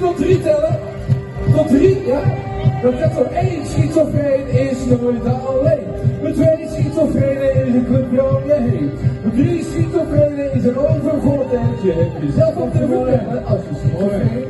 tot 3 tellen. Tot 3, ja. Dat er 1 schizofreen is, dan word je daar alleen. Met 2 schizofrenen is een clubje om je heen. Met 3 schizofrenen is er overvol en je hebt jezelf op de voeten als je schizofreen